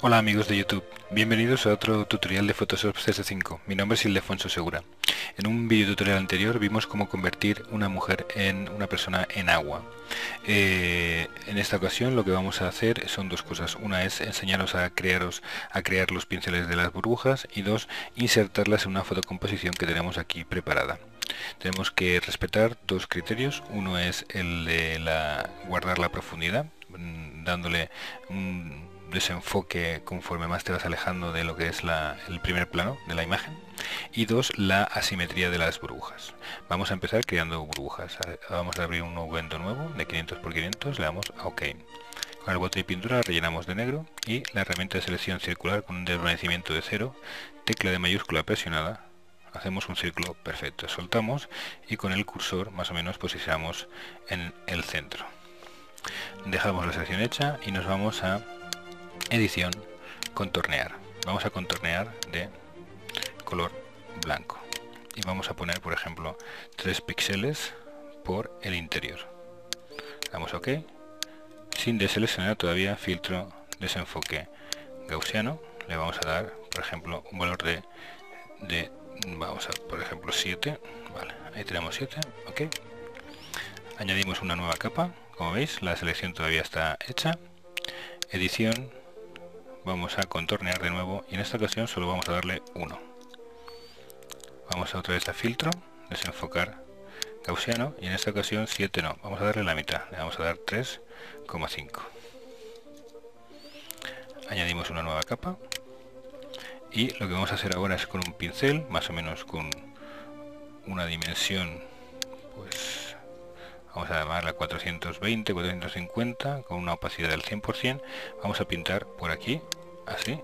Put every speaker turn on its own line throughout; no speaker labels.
Hola amigos de YouTube, bienvenidos a otro tutorial de Photoshop CS5. Mi nombre es Ildefonso Segura. En un video tutorial anterior vimos cómo convertir una mujer en una persona en agua. En esta ocasión lo que vamos a hacer son dos cosas. Una es enseñaros a crear los pinceles de las burbujas y dos, insertarlas en una fotocomposición que tenemos aquí preparada. Tenemos que respetar dos criterios. Uno es el de guardar la profundidad, dándole un desenfoque conforme más te vas alejando de lo que es el primer plano de la imagen, y dos, la asimetría de las burbujas. Vamos a empezar creando burbujas. Vamos a abrir un nuevo evento nuevo de 500 x 500, le damos a OK. Con el bote de pintura rellenamos de negro y la herramienta de selección circular con un desvanecimiento de 0, tecla de mayúscula presionada, hacemos un círculo perfecto, soltamos y con el cursor más o menos posicionamos en el centro. Dejamos la selección hecha y nos vamos a edición, contornear. Vamos a contornear de color blanco y vamos a poner, por ejemplo, 3 píxeles por el interior. Damos OK, sin deseleccionar todavía filtro, desenfoque gaussiano. Le vamos a dar, por ejemplo, un valor de vamos a, por ejemplo, 7. Vale, ahí tenemos 7. OK. Añadimos una nueva capa. Como veis, la selección todavía está hecha. Edición, vamos a contornear de nuevo y en esta ocasión solo vamos a darle 1. Vamos a otra vez a filtro, desenfocar gaussiano y en esta ocasión 7 no, vamos a darle la mitad, le vamos a dar 3,5. Añadimos una nueva capa y lo que vamos a hacer ahora es con un pincel, más o menos con una dimensión, pues vamos a llamarla 420, 450, con una opacidad del 100%, vamos a pintar por aquí, así,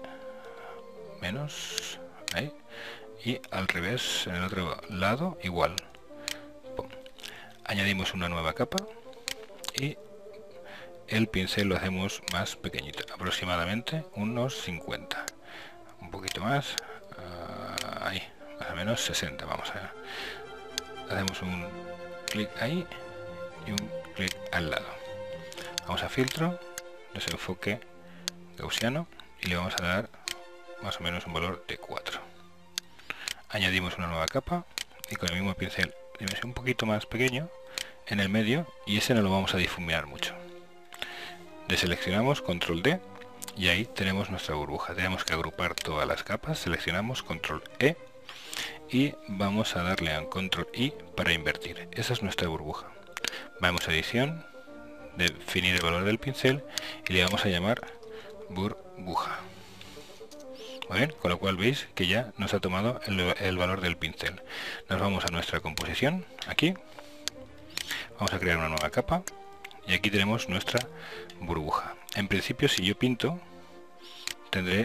menos, ahí, y al revés, en el otro lado, igual. Pum. Añadimos una nueva capa y el pincel lo hacemos más pequeñito, aproximadamente unos 50. Un poquito más, ahí, más o menos 60, vamos a ver. Hacemos un clic ahí y un clic al lado. Vamos a filtro, desenfoque gaussiano y le vamos a dar más o menos un valor de 4. Añadimos una nueva capa y con el mismo pincel, dimensión un poquito más pequeño, en el medio, y ese no lo vamos a difuminar mucho. Deseleccionamos, control D, y ahí tenemos nuestra burbuja. Tenemos que agrupar todas las capas, seleccionamos, control E, y vamos a darle a control I para invertir. Esa es nuestra burbuja. Vamos a edición, definir el valor del pincel y le vamos a llamar burbuja. Muy bien, con lo cual veis que ya nos ha tomado el valor del pincel. Nos vamos a nuestra composición, aquí, vamos a crear una nueva capa y aquí tenemos nuestra burbuja. En principio, si yo pinto, tendré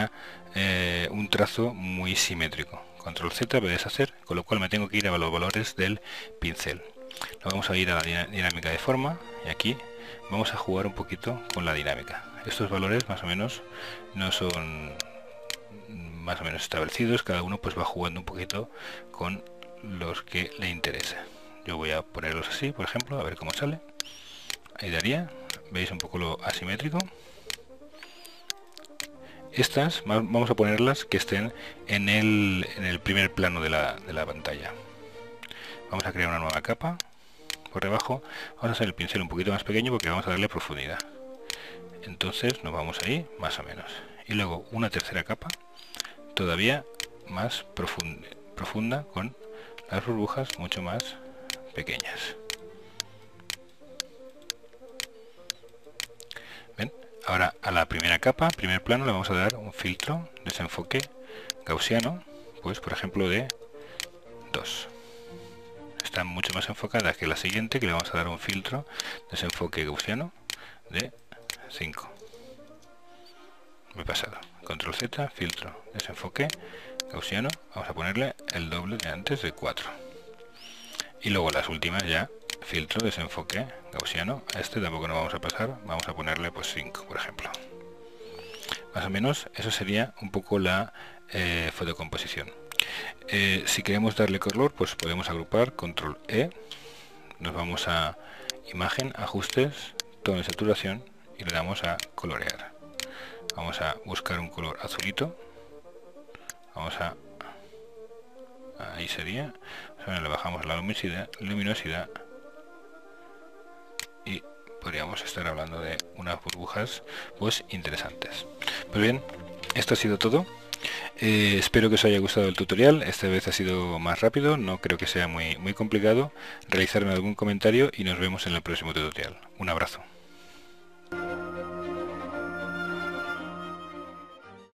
un trazo muy simétrico. Control Z para deshacer, con lo cual me tengo que ir a los valores del pincel. Nos vamos a ir a la dinámica de forma y aquí vamos a jugar un poquito con la dinámica. Estos valores más o menos no son más o menos establecidos, cada uno pues va jugando un poquito con los que le interesa. Yo voy a ponerlos así, por ejemplo, a ver cómo sale. Ahí daría, veis un poco lo asimétrico. Estas vamos a ponerlas que estén en el primer plano de la pantalla. Vamos a crear una nueva capa por debajo. Vamos a hacer el pincel un poquito más pequeño porque vamos a darle profundidad. Entonces nos vamos ahí más o menos. Y luego una tercera capa todavía más profunda con las burbujas mucho más pequeñas. ¿Ven? Ahora a la primera capa, primer plano, le vamos a dar un filtro, desenfoque gaussiano, pues por ejemplo de 2. Está mucho más enfocada que la siguiente, que le vamos a dar un filtro, desenfoque gaussiano de 5. Me he pasado. Control Z, filtro, desenfoque gaussiano, vamos a ponerle el doble de antes, de 4. Y luego las últimas ya, filtro, desenfoque gaussiano, a este tampoco nos vamos a pasar, vamos a ponerle pues 5, por ejemplo. Más o menos eso sería un poco la fotocomposición. Si queremos darle color, pues podemos agrupar, control E, nos vamos a imagen, ajustes, tono de saturación y le damos a colorear. Vamos a buscar un color azulito. Vamos a... ahí sería. Ahora le bajamos la luminosidad y podríamos estar hablando de unas burbujas pues interesantes. Pues bien, esto ha sido todo. Espero que os haya gustado el tutorial. Esta vez ha sido más rápido, no creo que sea muy complicado. Realizarme algún comentario y nos vemos en el próximo tutorial. Un abrazo.